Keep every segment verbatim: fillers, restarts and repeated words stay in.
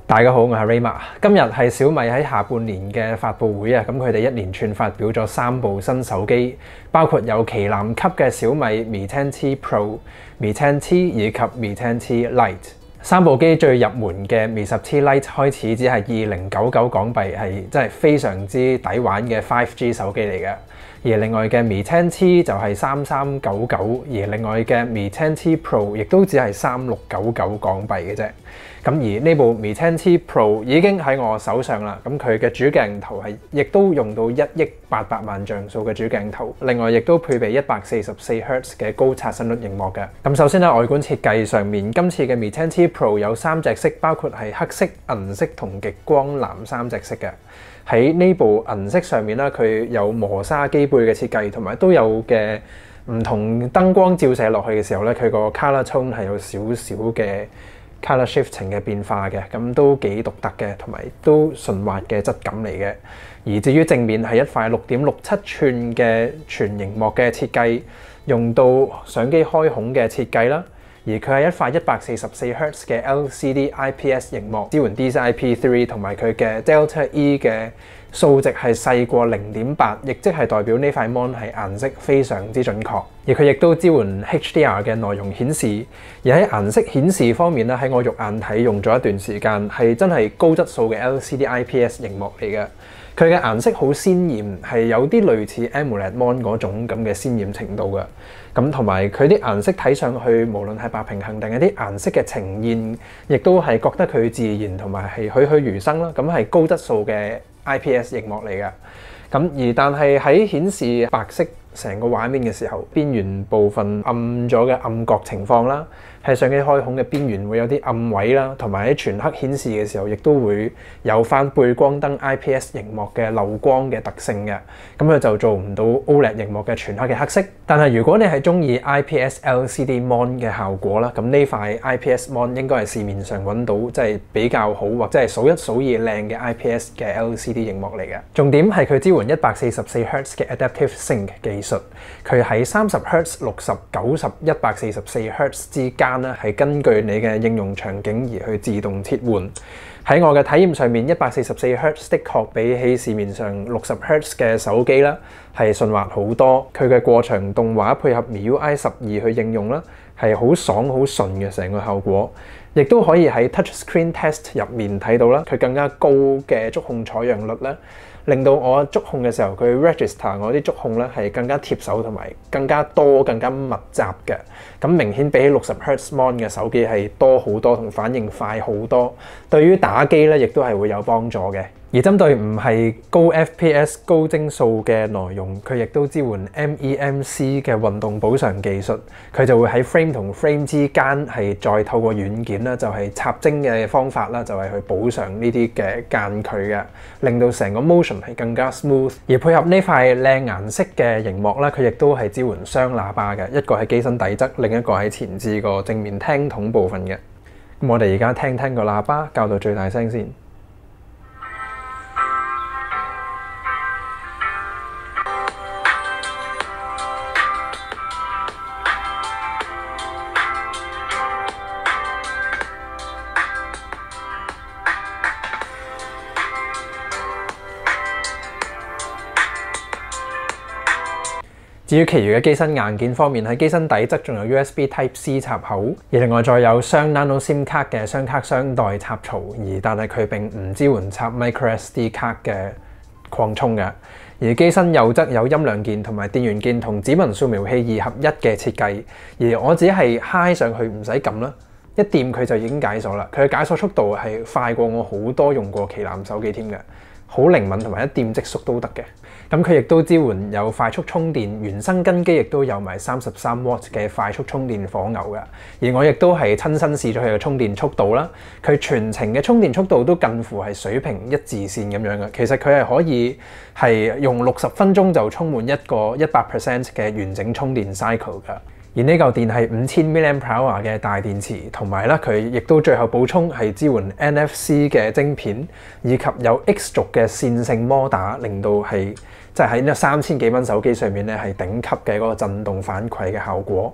大家好，我係 Rayma。今日係小米喺下半年嘅發布會啊，咁佢哋一連串發表咗三部新手機，包括有旗艦級嘅小米 Mi 十 T Pro、Mi 十 T 以及 Mi 十 T Lite。三部機最入門嘅 Mi 十 T Lite 開始只係二零九九港幣，係真係非常之抵玩嘅 五 G 手機嚟嘅。而另外嘅 Mi 十 T 就係三三九九，而另外嘅 Mi 十 T Pro 亦都只係三六九九港幣嘅啫。咁而呢部 Mi 十 T Pro 已經喺我手上啦，咁佢嘅主鏡頭係亦都用到一億八百萬像素嘅主鏡頭，另外亦都配備一百四十四赫茲嘅高刷新率螢幕嘅。咁首先喺外觀設計上面，今次嘅 Mi 十 T Pro 有三隻色，包括係黑色、銀色同極光藍三隻色嘅。喺呢部銀色上面啦，佢有磨砂機背嘅設計，同埋都有嘅唔同燈光照射落去嘅時候咧，佢個 color tone 係有少少嘅 color shifting 嘅變化嘅，咁都幾獨特嘅，同埋都順滑嘅質感嚟嘅。而至於正面係一塊六點六七寸嘅全螢幕嘅設計，用到相機開孔嘅設計啦。而佢係一塊一百四十四赫茲嘅 L C D I P S 螢幕，支援 D C I P 三，同埋佢嘅 Delta E 嘅數值係細過零點八，亦即係代表呢塊 mon 係顏色非常之準確。而佢亦都支援 H D R 嘅內容顯示。而喺顏色顯示方面咧，喺我肉眼睇用咗一段時間，係真係高質素嘅 L C D I P S 螢幕嚟嘅。佢嘅顏色好鮮豔，係有啲類似 AMOLED mon 嗰種咁嘅鮮豔程度嘅。咁同埋佢啲顏色睇上去，無論係白平衡定係啲顏色嘅呈現，亦都係覺得佢自然同埋係栩栩如生啦。咁係高質素嘅 I P S 螢幕嚟嘅。咁而但係喺顯示白色成個畫面嘅時候，邊緣部分暗咗嘅暗角情況啦，喺相機開孔嘅邊緣會有啲暗位啦，同埋喺全黑顯示嘅時候，亦都會有翻背光燈 I P S 螢幕嘅漏光嘅特性嘅。咁佢就做唔到 O L E D 螢幕嘅全黑嘅黑色。但係如果你係中意 I P S L C D mon 嘅效果啦，咁呢塊 I P S mon 應該係市面上揾到即係比較好或者係數一數二靚嘅 I P S 嘅 L C D 螢幕嚟嘅。重點係佢支援一百四十四赫茲嘅 Adaptive Sync 技術，佢喺三十赫茲、六十、九十、一百四十四赫茲之間咧，係根據你嘅應用場景而去自動切換。喺我嘅體驗上面，一百四十四赫茲的確比起市面上六十赫茲嘅手機啦，係順滑好多。佢嘅過場動畫配合 M I U I 十二去應用啦，係好爽好順嘅成個效果。亦都可以喺 Touch Screen Test 入面睇到啦，佢更加高嘅觸控採樣率咧，令到我觸控嘅時候，佢 register 我啲觸控咧係更加貼手同埋更加多、更加密集嘅。咁明顯比起六十赫茲 mon 嘅手機係多好多，同反應快好多。對於打機咧，亦都係會有幫助嘅。而針對唔係高 F P S 高幀數嘅內容，佢亦都支援 M E M C 嘅運動補償技術，佢就會喺 frame 同 frame 之間係再透過軟件啦，就係插幀嘅方法啦，就係去補償呢啲嘅間距嘅，令到成個 motion 係更加 smooth。而配合呢塊靚顏色嘅螢幕啦，佢亦都係支援雙喇叭嘅，一個係機身底側，另一個喺前置個正面聽筒部分嘅。咁我哋而家聽聽個喇叭，校到最大聲先。至於其餘嘅機身硬件方面，喺機身底側仲有 U S B Type C 插口，而另外再有雙 Nano SIM 卡嘅雙卡雙待插槽，而但係佢並唔支援插 Micro S D 卡嘅擴充嘅。而機身右側有音量鍵同埋電源鍵同指紋掃描器二合一嘅設計，而我只係揩上去唔使撳啦，一掂佢就已經解鎖啦。佢嘅解鎖速度係快過我好多用過旗艦手機添嘅。好靈敏同埋一掂即縮都得嘅。咁佢亦都支援有快速充電，原生跟機亦都有埋三十三瓦嘅快速充電火牛嘅。而我亦都係親身試咗佢嘅充電速度啦，佢全程嘅充電速度都近乎係水平一致線咁樣嘅。其實佢係可以係用六十分鐘就充滿一個一百 percent 嘅完整充電 cycle 㗎。而呢嚿電係五千 milliampere 嘅大電池，同埋咧佢亦都最後補充係支援 N F C 嘅晶片，以及有 X 軸嘅線性摩打，令到係即係喺呢三千幾蚊手機上面咧係頂級嘅嗰個震動反饋嘅效果。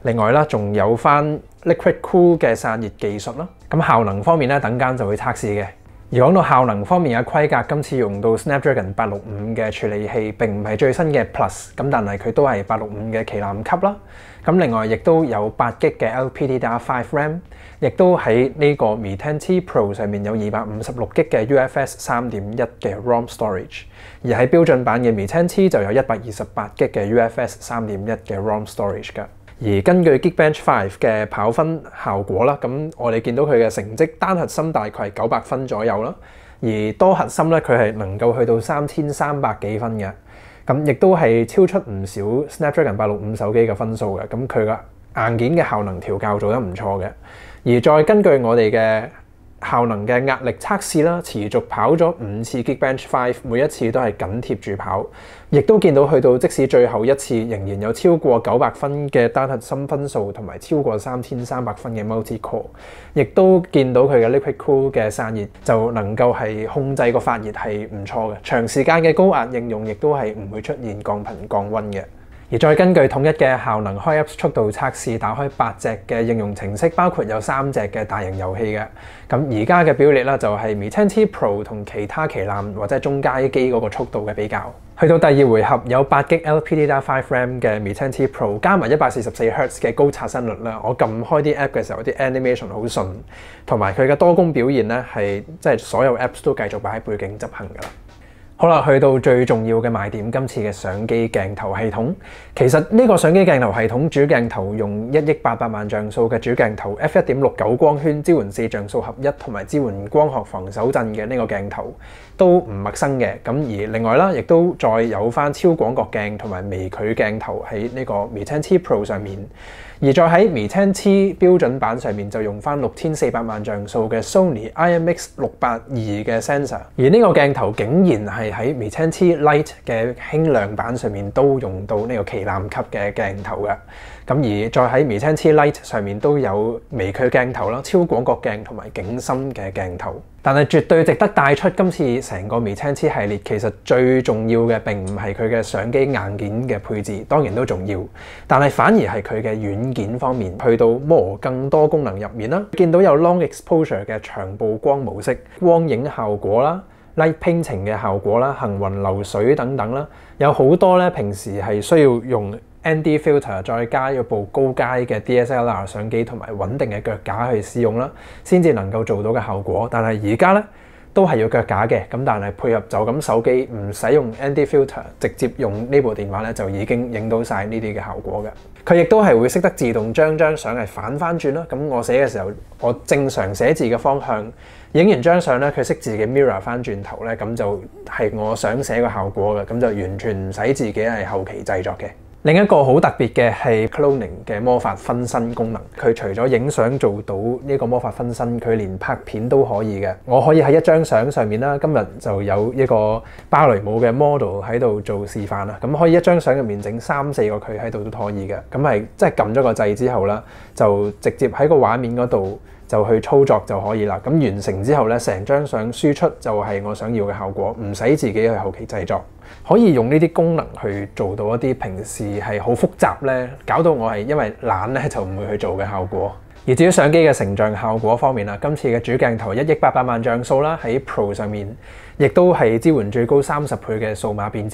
另外啦，仲有翻 Liquid Cool 嘅散熱技術啦。咁效能方面咧，等間就會測試嘅。而講到效能方面嘅規格，今次用到 Snapdragon 八六五嘅處理器，並唔係最新嘅 Plus， 咁但係佢都係八六五嘅旗艦級啦。咁另外亦都有八 G 嘅 L P D D R 五 RAM， 亦都喺呢個 Mi 十 T Pro 上面有二百五十六 G 嘅 U F S 三點一 嘅 ROM storage， 而喺標準版嘅 Mi 十 T 就有一百二十八 G 嘅 U F S 三點一嘅 ROM storage 㗎。而根據 Geekbench 五嘅跑分效果啦，咁我哋見到佢嘅成績單核心大概係九百分左右啦，而多核心咧佢係能夠去到三千三百幾分嘅，咁亦都係超出唔少 Snapdragon 八六五手機嘅分數嘅，咁佢嘅硬件嘅效能調校做得唔錯嘅，而再根據我哋嘅效能嘅壓力測試啦，持續跑咗五次 Geekbench 五，每一次都係緊貼住跑，亦都見到去到即使最後一次仍然有超過九百分嘅單核心分數，同埋超過三千三百分嘅 Multi Core， 亦都見到佢嘅 Liquid Cool 嘅散熱就能夠係控制個發熱係唔錯嘅，長時間嘅高壓應用亦都係唔會出現降頻降溫嘅。而再根據統一嘅效能開 Apps 速度測試，打開八隻嘅應用程式，包括有三隻嘅大型遊戲嘅。咁而家嘅表列啦，就係 Mi 十 T Pro 同其他旗艦或者中階機嗰個速度嘅比較。去到第二回合，有八 G L P D D R 五 RAM 嘅 Mi 十 T Pro 加埋一百四十四赫茲嘅高刷新率啦，我撳開啲 app 嘅時候，啲 animation 好順，同埋佢嘅多功表現咧係即係所有 apps 都繼續擺喺背景執行㗎啦。好啦，去到最重要嘅賣點，今次嘅相機鏡頭系統。其實呢個相機鏡頭系統主鏡頭用一億八百萬像素嘅主鏡頭 F 一點六九光圈，支援四像素合一同埋支援光學防手震嘅呢個鏡頭都唔陌生嘅。咁而另外啦，亦都再有翻超廣角鏡同埋微距鏡頭喺呢個 Mi 十 T Pro 上面。而再喺 Mi 十 T 標準版上面就用翻六千四百萬像素嘅 Sony I M X 六八二嘅 sensor， 而呢個鏡頭竟然係喺 Mi 十 T Lite 嘅輕量版上面都用到呢個旗艦級嘅鏡頭嘅。咁而再喺 Mi 十 T Lite 上面都有微距鏡頭啦、超廣角鏡同埋景深嘅鏡頭。但係絕對值得帶出今次成個 Mi 十 T 系列，其實最重要嘅並唔係佢嘅相機硬件嘅配置，當然都重要，但係反而係佢嘅軟件方面，去到磨更多功能入面啦。見到有 Long Exposure 嘅長曝光模式、光影效果啦、Light Painting 嘅效果啦、行雲流水等等啦，有好多咧平時係需要用N D filter 再加一部高階嘅 D S L R 相機同埋穩定嘅腳架去使用啦，先至能夠做到嘅效果。但係而家咧都係要腳架嘅，咁但係配合就咁手機唔使用 N D filter， 直接用呢部電話咧就已經影到晒呢啲嘅效果嘅。佢亦都係會識得自動將張相係反翻轉啦。咁我寫嘅時候，我正常寫字嘅方向，影完張相咧，佢識自己 mirror 翻轉頭咧，咁就係我想寫嘅效果嘅，咁就完全唔使自己係後期製作嘅。另一個好特別嘅係 Cloning 嘅魔法分身功能，佢除咗影相做到呢個魔法分身，佢連拍片都可以嘅。我可以喺一張相上面啦，今日就有一個芭蕾舞嘅 model 喺度做示範啦，咁可以一張相入面整三四個佢喺度都可以嘅。咁係即係撳咗個掣之後啦，就直接喺個畫面嗰度就去操作就可以啦。咁完成之後咧，成張相輸出就係我想要嘅效果，唔使自己去後期製作。可以用呢啲功能去做到一啲平時係好複雜咧，搞到我係因為懶咧就唔會去做嘅效果。而至於相機嘅成像效果方面啦，今次嘅主鏡頭一億八百萬像素啦，喺 Pro 上面亦都係支援最高三十倍嘅數碼變焦。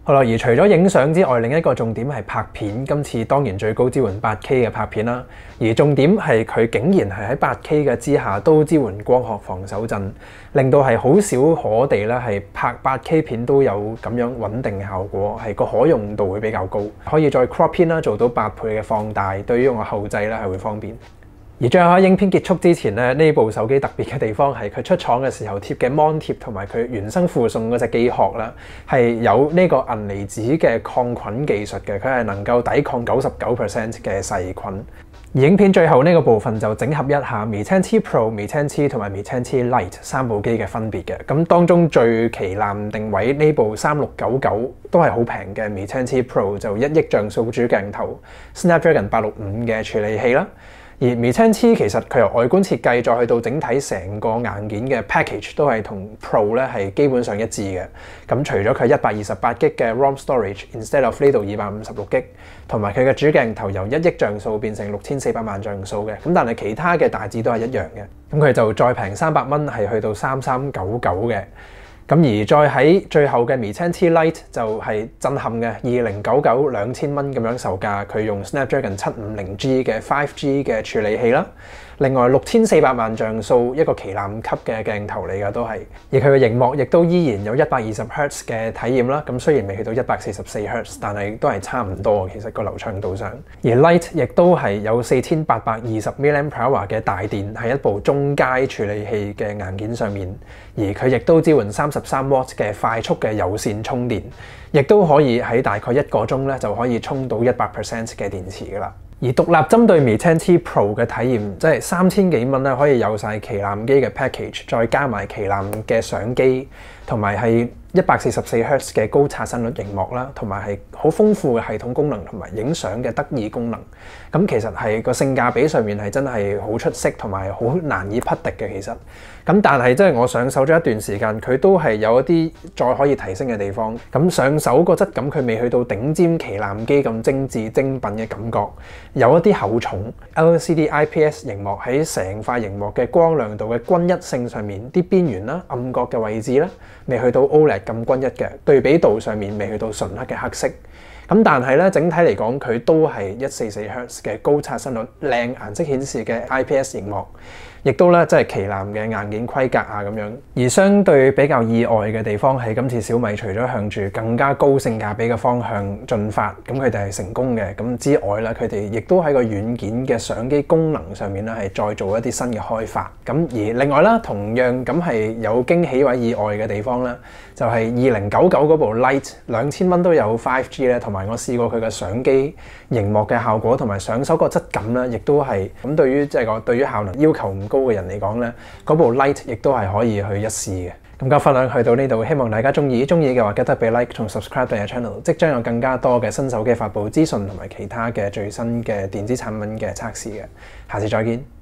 好啦，而除咗影相之外，另一個重點係拍片。今次當然最高支援八 K 嘅拍片啦，而重點係佢竟然係喺八 K 嘅之下都支援光學防手震，令到係好少可地咧係拍八 K 片都有咁樣穩定嘅效果，係個可用度會比較高，可以再 crop 片啦，做到八倍嘅放大，對於我後製咧係會方便。而最後喺影片結束之前咧，呢部手機特別嘅地方係佢出廠嘅時候貼嘅 mon 貼同埋佢原生附送嗰隻機殼啦，係有呢個銀離子嘅抗菌技術嘅，佢係能夠抵抗九十九 percent 嘅細菌。而影片最後呢個部分就整合一下 Mi 十 T Pro、Mi 十 T 同埋 Mi 十 T Lite 三部機嘅分別嘅。咁當中最旗艦定位呢部三六九九都係好平嘅 Mi 十 T Pro 就一億像素主鏡頭 ，Snapdragon 八六五嘅處理器啦。而 Mi 十 T 其實佢由外觀設計再去到整體成個硬件嘅 package 都係同 Pro 咧係基本上一致嘅。咁除咗佢一百二十八 G 嘅 ROM storage instead of 呢度二百五十六 G， 同埋佢嘅主鏡頭由一億像素變成六千四百萬像素嘅。咁但係其他嘅大致都係一樣嘅。咁佢就再平三百蚊係去到三三九九嘅。咁而再喺最後嘅 Mi 十 T Lite 就係震撼嘅二零九九兩千蚊咁樣售價，佢用 Snapdragon 七五零 G 嘅 五 G 嘅處理器啦。另外六千四百萬像素一個旗艦級嘅鏡頭嚟㗎都係，而佢嘅螢幕亦都依然有一百二十赫茲嘅體驗啦。咁雖然未去到一百四十四赫茲，但係都係差唔多其實個流暢度上。而 Lite 亦都係有四千八百二十 milliamp hour 嘅大電，係一部中階處理器嘅硬件上面。而佢亦都支援三十三瓦嘅快速嘅有線充電，亦都可以喺大概一個鐘咧就可以充到一百 percent 嘅電池㗎啦。而獨立針對 Mi 十 T Pro 嘅體驗，即係三千幾蚊咧，可以有晒旗艦機嘅 package， 再加埋旗艦嘅相機，同埋係一百四十四赫茲嘅高刷新率螢幕啦，同埋係好豐富嘅系統功能同埋影相嘅得意功能。咁其實係個性價比上面係真係好出色，同埋好難以匹敵嘅其實。咁但係即係我上手咗一段時間，佢都係有一啲再可以提升嘅地方。咁上手個質感佢未去到頂尖旗艦機咁精緻精品嘅感覺，有一啲厚重。L C D I P S 螢幕喺成塊螢幕嘅光亮度嘅均一性上面，啲邊緣啦、暗角嘅位置啦，未去到 O L E D 咁均一嘅，對比度上面未去到純黑嘅黑色。咁但係咧，整體嚟講，佢都係一百四十四赫茲嘅高刷新率、靚顏色顯示嘅 I P S 螢幕，亦都咧即係旗艦嘅硬件規格啊咁樣。而相對比較意外嘅地方係今次小米除咗向住更加高性價比嘅方向進發，咁佢哋係成功嘅。咁之外咧，佢哋亦都喺個軟件嘅相機功能上面咧係再做一啲新嘅開發。咁而另外啦，同樣咁係有驚喜或意外嘅地方啦，就係二零九九嗰部 Lite 兩千蚊都有 五 G 咧，同埋我試過佢嘅相機螢幕嘅效果同埋上手個質感咧，亦都係咁。對於即係個對於效能要求唔高嘅人嚟講咧，嗰部 Lite 亦都係可以去一試嘅。咁今日分享去到呢度，希望大家中意。中意嘅話記得俾 like 同 subscribe 我嘅 channel， 即將有更加多嘅新手機發布資訊同埋其他嘅最新嘅電子產品嘅測試嘅。下次再見。